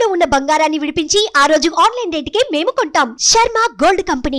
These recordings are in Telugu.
తాకట్టులో ఉన్న బంగారాన్ని విడిపించి ఆ రోజు ఆన్లైన్ రేటుకే మేము కొంటాం. Sharma gold company.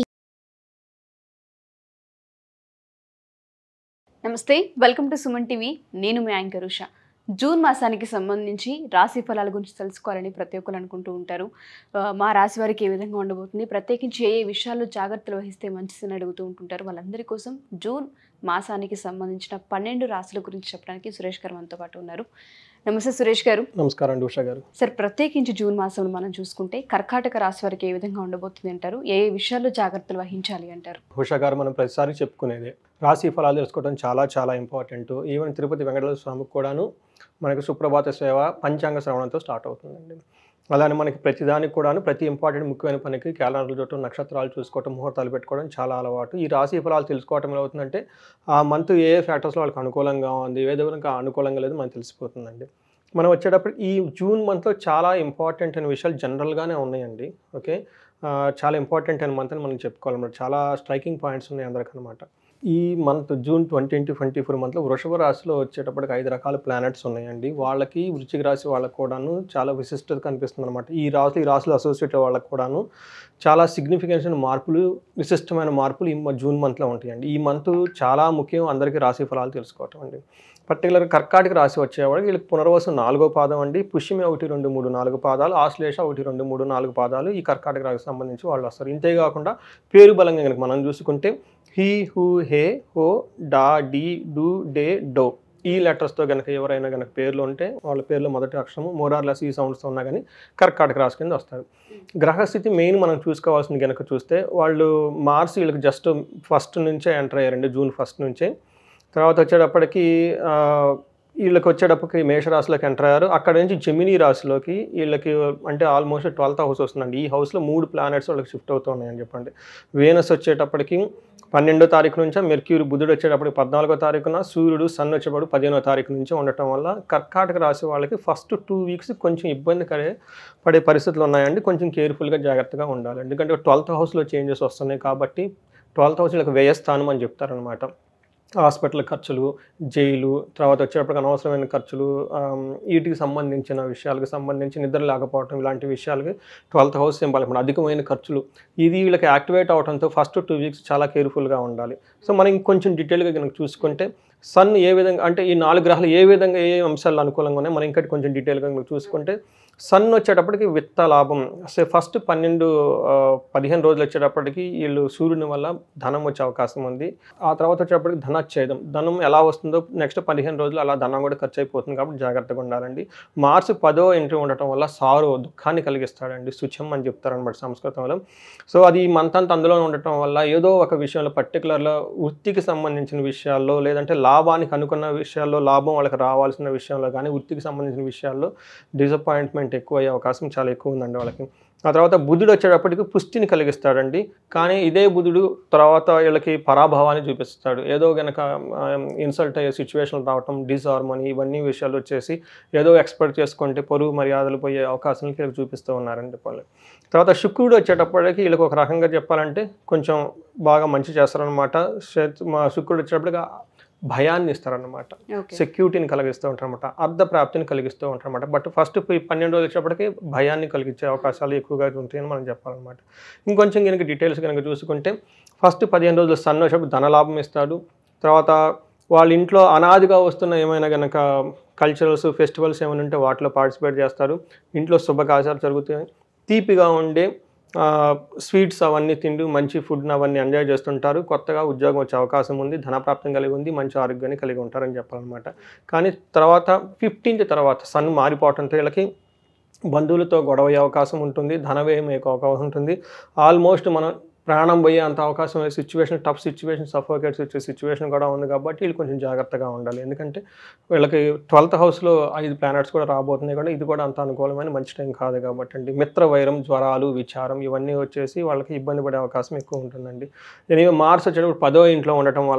నమస్తే, వెల్కమ్ టు సుమన్ టీవీ. నేను మీ యాంకర్ ఉషా. జూన్ మాసానికి సంబంధించి రాశి ఫలాల గురించి తెలుసుకోవాలని ప్రతి ఒక్కరు అనుకుంటూ ఉంటారు. మా రాశి వారికి ఏ విధంగా ఉండబోతుంది, ప్రత్యేకించి ఏ విషయాల్లో జాగ్రత్తలు వహిస్తే మంచిదని అడుగుతూ ఉంటుంటారు. వాళ్ళందరి కోసం జూన్ మాసానికి సంబంధించిన 12 రాశుల గురించి చెప్పడానికి సురేష్ గారు మనతో పాటు ఉన్నారు. నమస్తే సురేష్ గారు. నమస్కారం అండి ఉషా గారు. సార్, ప్రత్యేకించి జూన్ మాసంలో మనం చూసుకుంటే కర్కాటక రాశి వారికి ఏ విధంగా ఉండబోతుంది అంటారు? ఏ విషయాల్లో జాగ్రత్తలు వహించాలి అంటారు? ఉషా గారు, మనం ప్రతిసారి చెప్పుకునేదే రాశి ఫలాలు తెలుసుకోవడం చాలా చాలా ఇంపార్టెంట్. ఈవెన్ తిరుపతి వెంకటేశ్వర స్వామికి కూడాను మనకి సుప్రభాత సేవ పంచాంగ శ్రవణంతో స్టార్ట్ అవుతుందండి. అలానే మనకి ప్రతిదానికి కూడాను ప్రతి ఇంపార్టెంట్ ముఖ్యమైన పనికి క్యాలెండర్లు చూడటం, నక్షత్రాలు చూసుకోవటం, ముహూర్తాలు పెట్టుకోవడం చాలా అలవాటు. ఈ రాశి ఫలాలు తెలుసుకోవటం ఎలా అవుతుందంటే ఆ మంత్ ఏ ఫ్యాక్టర్స్లో వాళ్ళకి అనుకూలంగా ఉంది, ఏ విధంగా అనుకూలంగా లేదు మనకు తెలిసిపోతుందండి. మనం వచ్చేటప్పుడు ఈ జూన్ మంత్లో చాలా ఇంపార్టెంట్ అయిన విషయాలు జనరల్గానే ఉన్నాయండి. ఓకే, చాలా ఇంపార్టెంట్ అయిన మంత్ అని మనం చెప్పుకోవాలన్నమాట. చాలా స్ట్రైకింగ్ పాయింట్స్ ఉన్నాయి అందరికనమాట. ఈ మంత్ జూన్ 2024 మంత్లో వృషభ రాశిలో వచ్చేటప్పటికి 5 రకాల ప్లానెట్స్ ఉన్నాయండి. వాళ్ళకి వృశ్చిక రాశి వాళ్ళకు కూడాను చాలా విశిష్టత కనిపిస్తుంది అనమాట. ఈ రాశిలో అసోసియేట్ వాళ్ళకు కూడాను చాలా సిగ్నిఫికెన్స్ మార్పులు, విశిష్టమైన మార్పులు ఈ జూన్ మంత్లో ఉంటాయండి. ఈ మంత్ చాలా ముఖ్యం అందరికీ రాశి ఫలాలు తెలుసుకోవటం అండి. పర్టికులర్గా కర్కాటక రాశి వచ్చేవాడికి వీళ్ళకి పునర్వసు 4వ పాదం అండి, పుష్యమి 1, 2, 3, 4 పాదాలు, ఆశ్లేష 1, 2, 3, 4 పాదాలు ఈ కర్కాటక రాశికి సంబంధించి వాళ్ళు వస్తారు. ఇంతేకాకుండా పేరు బలంగా కనుక మనం చూసుకుంటే హీ, హూ, హే, హో, డా, డీ, డూ, డే, డో ఈ లెటర్స్తో కనుక ఎవరైనా కనుక పేర్లు ఉంటే వాళ్ళ పేర్లో మొదటి అక్షరము మోరార్లెస్ ఈ సౌండ్స్తో ఉన్నా కానీ కర్కాటక రాశి కింద వస్తారు. గ్రహస్థితి మెయిన్ మనం చూసుకోవాల్సింది కనుక చూస్తే వాళ్ళు మార్స్ వీళ్ళకి జస్ట్ 1st నుంచే ఎంటర్ అయ్యారండి, జూన్ 1st నుంచే. తర్వాత వచ్చేటప్పటికి వీళ్ళకి వచ్చేటప్పటికి మేషరాశిలోకి ఎంటర్ అయ్యారు. అక్కడ నుంచి జెమినీ రాశిలోకి వీళ్ళకి అంటే ఆల్మోస్ట్ 12th హౌస్ వస్తుందండి. ఈ హౌస్లో 3 ప్లానెట్స్ వాళ్ళకి షిఫ్ట్ అవుతూ ఉన్నాయని చెప్పండి. వేనస్ వచ్చేటప్పటికి 12వ తారీఖు నుంచి, మెర్క్యూరీ బుధుడు వచ్చేటప్పటికి 14వ తారీఖున, సూర్యుడు సన్ వచ్చేటప్పుడు 15వ తారీఖు నుంచి ఉండటం వల్ల కర్కాటక రాశి వాళ్ళకి ఫస్ట్ 2 వీక్స్ కొంచెం ఇబ్బంది పడే పరిస్థితులు ఉన్నాయండి. కొంచెం కేర్ఫుల్గా జాగ్రత్తగా ఉండాలి. ఎందుకంటే 12th హౌస్లో చేంజెస్ వస్తున్నాయి కాబట్టి 12th హౌస్ వీళ్ళకి వ్యయస్థానం అని చెప్తారనమాట. హాస్పిటల్ ఖర్చులు, జైలు, తర్వాత వచ్చేటప్పటికి అనవసరమైన ఖర్చులు, వీటికి సంబంధించిన విషయాలకు సంబంధించి నిద్ర లేకపోవడం, ఇలాంటి విషయాలకి 12th హౌస్ సింబల్ అనమాట. అధికమైన ఖర్చులు ఇది వీళ్ళకి యాక్టివేట్ అవడంతో ఫస్ట్ 2 వీక్స్ చాలా కేర్ఫుల్గా ఉండాలి. సో మనం ఇంకొంచెం డీటెయిల్గా కనుక చూసుకుంటే సన్ ఏ విధంగా అంటే ఈ 4 గ్రహాలు ఏ విధంగా ఏ అంశాలు అనుకూలంగా ఉన్నాయి మనం ఇంకా కొంచెం డీటెయిల్గా కనుక చూసుకుంటే సన్ వచ్చేటప్పటికి విత్త లాభం. ఫస్ట్ 15 రోజులు వచ్చేటప్పటికి వీళ్ళు సూర్యుని వల్ల ధనం వచ్చే అవకాశం ఉంది. ఆ తర్వాత వచ్చేటప్పటికి ధనచ్ఛేదం, ధనం ఎలా వస్తుందో నెక్స్ట్ 15 రోజులు అలా ధనం కూడా ఖర్చు అయిపోతుంది కాబట్టి జాగ్రత్తగా ఉండాలండి. మార్స్ 10వ ఎంట్రీ ఉండటం వల్ల సారో దుఃఖాన్ని కలిగిస్తాడండి, శుచం అని చెప్తారనమాట సంస్కృతంలో. సో అది ఈ మంత్ అంతా అందులో ఉండటం వల్ల ఏదో ఒక విషయంలో పర్టికులర్గా వృత్తికి సంబంధించిన విషయాల్లో, లేదంటే లాభానికి అనుకున్న విషయాల్లో, లాభం వాళ్ళకి రావాల్సిన విషయంలో కానీ వృత్తికి సంబంధించిన విషయాల్లో డిసప్పాయింట్మెంట్ ఎక్కువ అయ్యే అవకాశం చాలా ఎక్కువ ఉందండి వాళ్ళకి. ఆ తర్వాత బుధుడు వచ్చేటప్పటికి పుష్టిని కలిగిస్తాడండి. కానీ ఇదే బుధుడు తర్వాత వీళ్ళకి పరాభవాన్ని చూపిస్తాడు. ఏదో కనుక ఇన్సల్ట్ అయ్యే సిచ్యువేషన్లు రావటం, డిస్హార్మోనీ, ఇవన్నీ విషయాలు వచ్చేసి ఏదో ఎక్స్పెక్ట్ చేసుకుంటే పరువు మర్యాదలు పోయే అవకాశాలకి వీళ్ళకి చూపిస్తూ ఉన్నారండి వాళ్ళు. తర్వాత శుక్రుడు వచ్చేటప్పటికి వీళ్ళకి ఒక రకంగా చెప్పాలంటే కొంచెం బాగా మంచి చేస్తారనమాట. శుక్రుడు వచ్చేటప్పటికి భయాన్ని ఇస్తారనమాట, సెక్యూరిటీని కలిగిస్తూ ఉంటారనమాట, అర్ధ ప్రాప్తిని కలిగిస్తూ ఉంటారనమాట. బట్ ఫస్ట్ 12 రోజులు వచ్చేటప్పటికి భయాన్ని కలిగించే అవకాశాలు ఎక్కువగా ఉంటాయని మనం చెప్పాలన్నమాట. ఇంకొంచెం కనుక డీటెయిల్స్ కనుక చూసుకుంటే ఫస్ట్ 15 రోజులు సన్ వచ్చేటప్పుడు ధనలాభం ఇస్తాడు. తర్వాత వాళ్ళ ఇంట్లో అనాదిగా వస్తున్న ఏమైనా కనుక కల్చరల్స్, ఫెస్టివల్స్ ఏమైనా ఉంటే వాటిలో పార్టిసిపేట్ చేస్తారు. ఇంట్లో శుభకార్యాలు జరుగుతాయి. తీపిగా ఉండే స్వీట్స్ అవన్నీ తింటూ మంచి ఫుడ్ని అవన్నీ ఎంజాయ్ చేస్తుంటారు. కొత్తగా ఉద్యోగం వచ్చే అవకాశం ఉంది, ధనప్రాప్తం కలిగి ఉంది, మంచి ఆరోగ్యాన్ని కలిగి ఉంటారని చెప్పాలన్నమాట. కానీ తర్వాత 15th తర్వాత సన్ మారిపోవడంతో వీళ్ళకి బంధువులతో గొడవ అయ్యే అవకాశం ఉంటుంది, ధనవ్యయం అయ్యే అవకాశం ఉంటుంది. ఆల్మోస్ట్ మనం ప్రాణం పోయే అంత అవకాశం అయ్యే సిచ్యువేషన్, టఫ్ సిచ్యువేషన్, సఫోకేట్స్ వచ్చే సిచ్యువేషన్ కూడా ఉంది కాబట్టి వీళ్ళు కొంచెం జాగ్రత్తగా ఉండాలి. ఎందుకంటే వీళ్ళకి 12th హౌస్లో 5 ప్లానెట్స్ కూడా రాబోతున్నాయి కూడా ఇది కూడా అంత అనుకూలమైన మంచి టైం కాదు కాబట్టి అండి. మిత్ర వైరం, జ్వరాలు, విచారం ఇవన్నీ వచ్చేసి వాళ్ళకి ఇబ్బంది పడే అవకాశం ఎక్కువ ఉంటుందండి. ఎనివే మార్స్ వచ్చేటప్పుడు 10వ ఇంట్లో ఉండటం వల్ల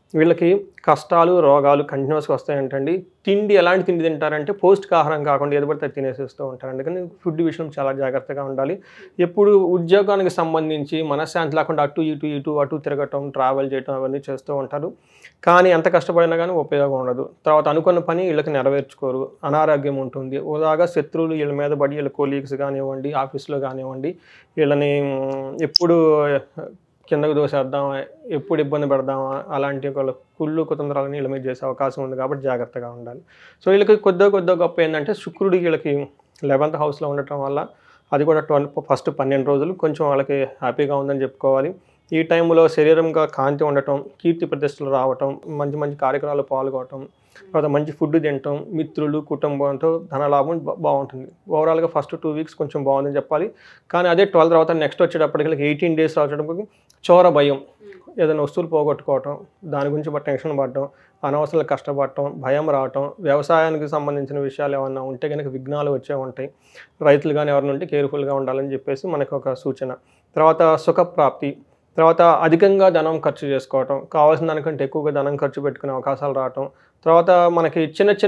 వీళ్ళకి కష్టాలు రోగాలు కంటిన్యూస్గా వస్తాయంటండి. తిండి ఎలాంటి తిండి తింటారంటే పౌష్టికాహారం కాకుండా ఏది పడితే తినేసేస్తూ ఉంటారు. అందుకని ఫుడ్ విషయం చాలా జాగ్రత్తగా ఉండాలి. ఎప్పుడు ఉద్యోగానికి సంబంధించి మనశ్శాంతి లేకుండా అటు తిరగటం, ట్రావెల్ చేయటం అవన్నీ చేస్తూ ఉంటారు. కానీ ఎంత కష్టపడినా కానీ ఉపయోగం ఉండదు. తర్వాత అనుకున్న పని వీళ్ళకి నెరవేర్చుకోరు, అనారోగ్యం ఉంటుంది. ఉదాగా శత్రువులు వీళ్ళ మీద పడి, వీళ్ళ కొలీగ్స్ కానివ్వండి, ఆఫీస్లో కానివ్వండి, వీళ్ళని ఎప్పుడు కిందకు దోసేద్దాం, ఎప్పుడు ఇబ్బంది పెడదామా, అలాంటి వాళ్ళ కుళ్ళు కుతంత్రాలను వీళ్ళ మీద చేసే అవకాశం ఉంది. కాబట్టి జాగ్రత్తగా ఉండాలి. సో వీళ్ళకి కొద్దిగా గొప్ప ఏంటంటే శుక్రుడు వీళ్ళకి 11th హౌస్లో ఉండటం వల్ల అది కూడా ఫస్ట్ 12 రోజులు కొంచెం వాళ్ళకి హ్యాపీగా ఉందని చెప్పుకోవాలి. ఈ టైంలో శరీరంగా కాంతి ఉండటం, కీర్తి ప్రతిష్టలు రావటం, మంచి మంచి కార్యక్రమాలు పాల్గొనటం, తర్వాత మంచి ఫుడ్ తినటం, మిత్రులు కుటుంబంతో ధనలాభం బాగుంటుంది. ఓవరాల్గా ఫస్ట్ 2 వీక్స్ కొంచెం బాగుందని చెప్పాలి. కానీ అదే 12 తర్వాత నెక్స్ట్ వచ్చేటప్పటికి 18 డేస్ వచ్చేటప్పటికి చోర భయం, ఏదైనా వస్తువులు పోగొట్టుకోవటం, దాని గురించి టెన్షన్ పడటం, అనవసరంగా కష్టపడటం, భయం రావటం, వ్యవసాయానికి సంబంధించిన విషయాలు ఏమన్నా ఉంటే కనుక విఘ్నాలు వచ్చే ఉంటాయి. రైతులు కానీ ఎవరైనా ఉంటే కేర్ఫుల్గా ఉండాలని చెప్పేసి మనకు ఒక సూచన. తర్వాత సుఖప్రాప్తి, తర్వాత అధికంగా ధనం ఖర్చు చేసుకోవటం, కావాల్సిన దానికంటే ఎక్కువగా ధనం ఖర్చు పెట్టుకునే అవకాశాలు రావటం, తర్వాత మనకి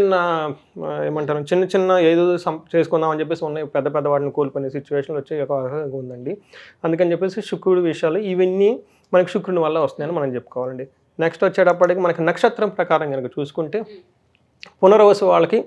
చిన్న ఏదో చేసుకుందామని చెప్పేసి ఉన్నాయి పెద్ద వాటిని కోల్పోయిన సిచ్యువేషన్లు వచ్చే అవకాశం ఉందండి. అందుకని చెప్పేసి శుక్రుడి విషయాలు ఇవన్నీ మనకి శుక్రుని వల్ల వస్తున్నాయని మనం చెప్పుకోవాలండి. నెక్స్ట్ వచ్చేటప్పటికి మనకి నక్షత్రం ప్రకారం కనుక చూసుకుంటే పునర్వసు వాళ్ళకి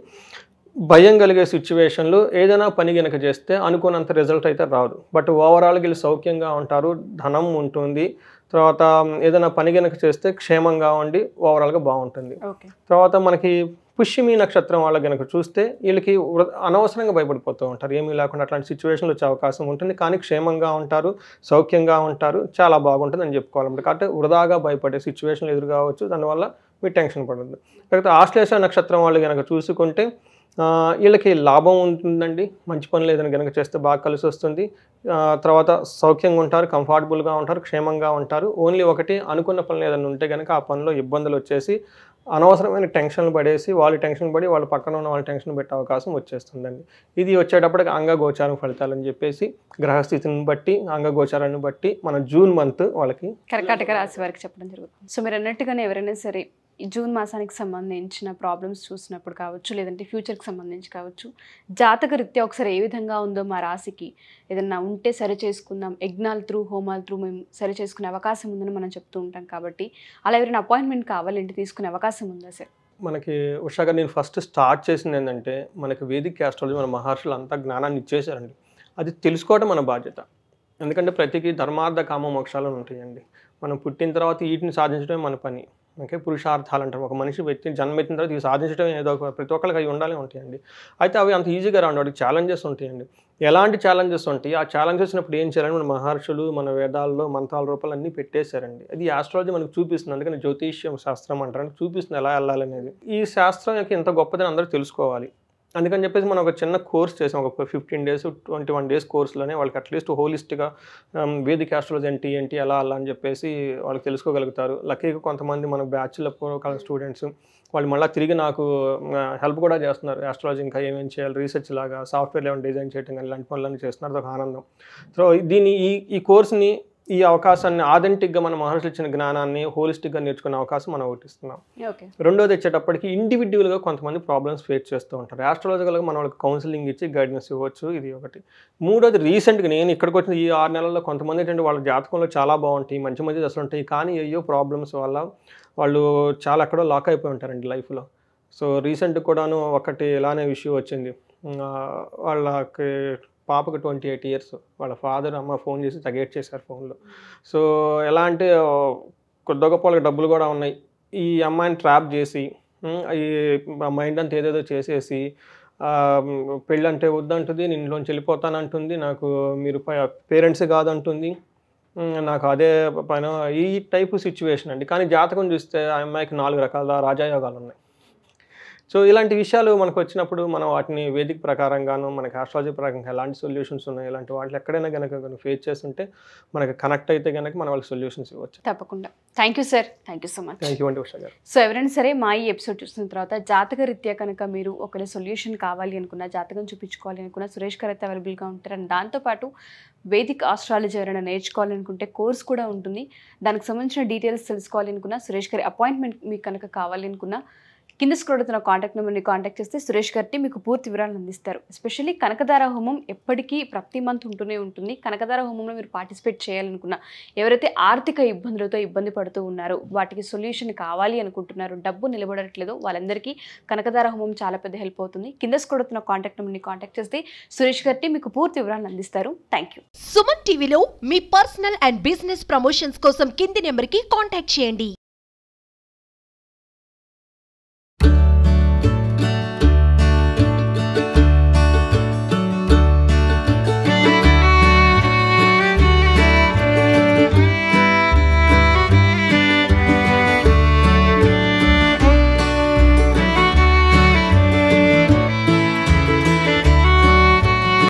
భయం కలిగే సిచ్యువేషన్లు ఏదైనా పని కనుక చేస్తే అనుకున్నంత రిజల్ట్ అయితే రాదు. బట్ ఓవరాల్గా వీళ్ళు సౌఖ్యంగా ఉంటారు, ధనం ఉంటుంది. తర్వాత ఏదైనా పని కనుక చేస్తే క్షేమంగా ఉండి ఓవరాల్గా బాగుంటుంది. తర్వాత మనకి పుష్యమి నక్షత్రం వాళ్ళకి కనుక చూస్తే వీళ్ళకి అనవసరంగా భయపడిపోతూ ఉంటారు, ఏమీ లేకుండా అట్లాంటి సిచ్యువేషన్లు వచ్చే అవకాశం ఉంటుంది. కానీ క్షేమంగా ఉంటారు, సౌఖ్యంగా ఉంటారు, చాలా బాగుంటుంది అని చెప్పుకోవాలన్నమాట. కాబట్టి వృధాగా భయపడే సిచ్యువేషన్లు ఎదురు కావచ్చు, దానివల్ల మీరు టెన్షన్ పడద్దు. లేకపోతే ఆశ్లేష నక్షత్రం వాళ్ళు కనుక చూసుకుంటే వీళ్ళకి లాభం ఉంటుందండి. మంచి పనులు ఏదైనా కనుక చేస్తే బాగా కలిసి వస్తుంది. తర్వాత సౌఖ్యంగా ఉంటారు, కంఫర్టబుల్గా ఉంటారు, క్షేమంగా ఉంటారు. ఓన్లీ ఒకటి అనుకున్న పనులు ఏదైనా ఉంటే కనుక ఆ పనిలో ఇబ్బందులు వచ్చేసి అనవసరమైన టెన్షన్లు పడేసి వాళ్ళు టెన్షన్ పడి వాళ్ళ పక్కన ఉన్న వాళ్ళు టెన్షన్ పెట్టే అవకాశం వచ్చేస్తుందండి. ఇది వచ్చేటప్పటికి అంగగోచారం ఫలితాలు అని చెప్పేసి గ్రహస్థితిని బట్టి అంగగోచారాన్ని బట్టి మన జూన్ మంత్ వాళ్ళకి కర్కాటక రాశి వారికి చెప్పడం జరుగుతుంది. సో మీరు అన్నట్టుగానే ఎవరైనా సరే ఈ జూన్ మాసానికి సంబంధించిన ప్రాబ్లమ్స్ చూసినప్పుడు కావచ్చు, లేదంటే ఫ్యూచర్కి సంబంధించి కావచ్చు, జాతక రీత్యా ఒకసారి ఏ విధంగా ఉందో మా రాశికి ఏదన్నా ఉంటే సరి చేసుకుందాం, యజ్ఞాల త్రూ హోమాల త్రూ మేము సరి చేసుకునే అవకాశం ఉందని మనం చెప్తూ ఉంటాం. కాబట్టి అలా ఎవరైనా అపాయింట్మెంట్ కావాలంటే తీసుకునే అవకాశం ఉందా సార్? మనకి ఉషాగా నేను ఫస్ట్ స్టార్ట్ చేసింది ఏంటంటే మనకి వేదిక్ ఆస్ట్రాలజీ మన మహర్షులు అంతా జ్ఞానాన్ని ఇచ్చేసారండి. అది తెలుసుకోవడం మన బాధ్యత. ఎందుకంటే ప్రతికి ధర్మార్థ కామ మోక్షాలు ఉంటాయండి. మనం పుట్టిన తర్వాత వీటిని సాధించడమే మన పని. ఓకే, పురుషార్థాలు అంటారు. ఒక మనిషి జన్మెత్తిన తర్వాత ఇవి సాధించడం ఏదో ప్రతి ఒక్కరికి అవి ఉండాలి ఉంటాయండి. అయితే అవి అంత ఈజీగా రాండి, వాటికి ఛాలెంజెస్ ఉంటాయండి. ఎలాంటి ఛాలెంజెస్ ఉంటాయి, ఆ ఛాలెంజెస్ వచ్చినప్పుడు ఏం చేయాలని మన మహర్షులు మన వేదాల్లో మంత్రాల రూపాలు అన్నీ పెట్టేశారండి. అది ఆస్ట్రాలజీ మనకు చూపిస్తుంది. అందుకని జ్యోతిష్యం శాస్త్రం అంటారు, చూపిస్తుంది ఎలా వెళ్ళాలనేది. ఈ శాస్త్రం యొక్క ఇంత గొప్పదని అందరూ తెలుసుకోవాలి. అందుకని చెప్పేసి మనం ఒక చిన్న కోర్స్ చేసాం, ఒక 15 days 21 days కోర్సులోనే వాళ్ళకి అట్లీస్ట్ హోలిస్టిక్గా వేదిక్ ఆస్ట్రాలజీ ఏంటి ఎలా అని చెప్పేసి వాళ్ళకి తెలుసుకోగలుగుతారు. లక్కీగా కొంతమంది మన బ్యాచ్లో స్టూడెంట్స్ వాళ్ళు మళ్ళీ తిరిగి నాకు హెల్ప్ కూడా చేస్తున్నారు. ఆస్ట్రాలజీ ఇంకా ఏమేమి చేయాలి, రీసెర్చ్ లాగా సాఫ్ట్వేర్ ఏమైనా డిజైన్ చేయడం కానీ ఇలాంటి పనులన్నీ చేస్తున్నారు. అదొక ఆనందం. సో దీన్ని ఈ కోర్స్ని ఈ అవకాశాన్ని ఆథెంటిక్గా మన మహర్షులు ఇచ్చిన జ్ఞానాన్ని హోలిస్టిక్గా నేర్చుకునే అవకాశం మనం ఒకటిస్తున్నాం. రెండోది వచ్చేటప్పటికి ఇండివిజువల్గా కొంతమంది ప్రాబ్లమ్స్ ఫేస్ చేస్తూ ఉంటారు. ఆస్ట్రాలజికల్గా మనం వాళ్ళకి కౌన్సిలింగ్ ఇచ్చి గైడెన్స్ ఇవ్వచ్చు, ఇది ఒకటి. మూడోది రీసెంట్గా నేను ఇక్కడికి వచ్చిన ఈ 6 నెలల్లో కొంతమంది ఏంటంటే వాళ్ళ జాతకంలో చాలా బాగుంటాయి, మంచి మంచి దశలు ఉంటాయి, కానీ అయ్యో ప్రాబ్లమ్స్ వల్ల వాళ్ళు చాలా ఎక్కడో లాక్ అయిపోయి ఉంటారండి లైఫ్లో. సో రీసెంట్ కూడాను ఒకటి ఇలానే ఇష్యూ వచ్చింది. వాళ్ళకి పాపకు 28 years, వాళ్ళ ఫాదర్ అమ్మ ఫోన్ చేసి తగేట్ చేశారు ఫోన్లో. సో ఎలా అంటే కొద్ది గొప్ప వాళ్ళకి డబ్బులు కూడా ఉన్నాయి, ఈ అమ్మాయిని ట్రాప్ చేసి ఈ మైండ్ అంతా ఏదేదో చేసేసి పెళ్ళి అంటే వద్దంటుంది, నేను ఇంట్లోంచి వెళ్ళిపోతానంటుంది, నాకు మీరు పేరెంట్స్ కాదంటుంది, నాకు అదే పైన ఈ టైపు సిచ్యువేషన్ అండి. కానీ జాతకం చూస్తే ఆ అమ్మాయికి 4 రకాల రాజాయోగాలు ఉన్నాయి. సో ఇలాంటి విషయాలు మనకు వచ్చినప్పుడు మనం వాటిని వేదిక ప్రకారంగాను మనకి ఆస్ట్రాలజీ ప్రకారంగా ఎలాంటి సొల్యూషన్స్ ఉన్నాయి, ఇలాంటి వాటిని ఎక్కడైనా కనుక ఫేస్ చేస్తుంటే మనకి కనెక్ట్ అయితే కనుక మనం వాళ్ళకి సొల్యూషన్స్ ఇవ్వచ్చు. తప్పకుండా. Thank you sir, thank you so much. Thank you అండి ఉషా గారు. సో ఎవరైనా సరే మా ఈ ఎపిసోడ్ చూసిన తర్వాత జాతక రీత్యా కనుక మీరు ఒకవేళ సొల్యూషన్ కావాలి అనుకున్నా, జాతకం చూపించుకోవాలి అనుకున్నా సురేష్ గారు అయితే అవైలబుల్గా ఉంటారు. అండ్ దాంతోపాటు వేదిక్ ఆస్ట్రాలజీ ఎవరైనా నేర్చుకోవాలనుకుంటే కోర్స్ కూడా ఉంటుంది. దానికి సంబంధించిన డీటెయిల్స్ తెలుసుకోవాలి అనుకున్నా, సురేష్ గారి అపాయింట్మెంట్ మీకు కనుక కావాలి అనుకున్నా కింద స్క్రోల్ అవుతున్న కాంటాక్ట్ నెంబర్ని కాంటాక్ట్ చేస్తే సురేష్ గారిని మీకు పూర్తి వివరాలు అందిస్తారు. ఎస్పెషల్లీ కనకదార హోమం ఎప్పటికీ ప్రతి మంత్ ఉంటూనే ఉంటుంది. కనకదార హోమంలో మీరు పార్టిసిపేట్ చేయాలనుకున్నా, ఎవరైతే ఆర్థిక ఇబ్బందులతో ఇబ్బంది పడుతూ ఉన్నారో, వాటికి సొల్యూషన్ కావాలి అనుకుంటున్నారు, డబ్బు నిలబడట్లేదో వాళ్ళందరికీ కనకదార హోమం చాలా పెద్ద హెల్ప్ అవుతుంది. కింద స్క్రోల్ అవుతున్న కాంటాక్ట్ నెంబర్ని కాంటాక్ట్ చేస్తే సురేష్ గారిని మీకు పూర్తి వివరాలు అందిస్తారు. Thank you. సుమన్ టీవీలో మీ పర్సనల్ అండ్ బిజినెస్ ప్రమోషన్స్ కోసం కింది నెంబర్కి కాంటాక్ట్ చేయండి.